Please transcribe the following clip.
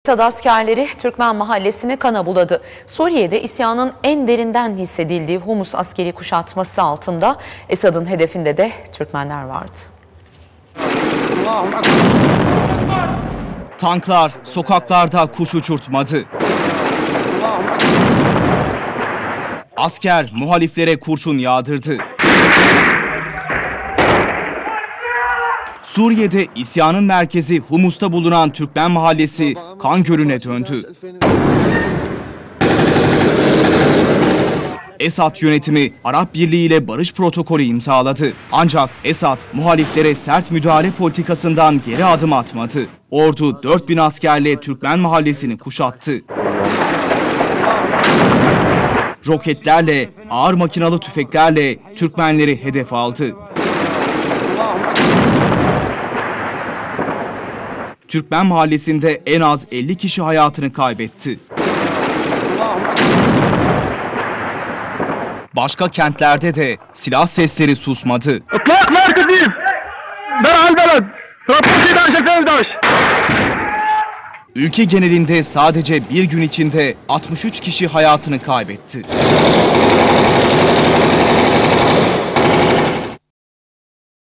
Esad askerleri Türkmen mahallesini kana buladı. Suriye'de isyanın en derinden hissedildiği Humus askeri kuşatması altında Esad'ın hedefinde de Türkmenler vardı. Tanklar sokaklarda kuş uçurtmadı. Asker muhaliflere kurşun yağdırdı. Suriye'de isyanın merkezi Humus'ta bulunan Türkmen mahallesi kan gölüne döndü. Esad yönetimi Arap Birliği ile barış protokolü imzaladı. Ancak Esad muhaliflere sert müdahale politikasından geri adım atmadı. Ordu 4000 askerle Türkmen mahallesini kuşattı. Roketlerle, ağır makinalı tüfeklerle Türkmenleri hedef aldı. Türkmen mahallesinde en az 50 kişi hayatını kaybetti. Başka kentlerde de silah sesleri susmadı. Ülke genelinde sadece bir gün içinde 63 kişi hayatını kaybetti.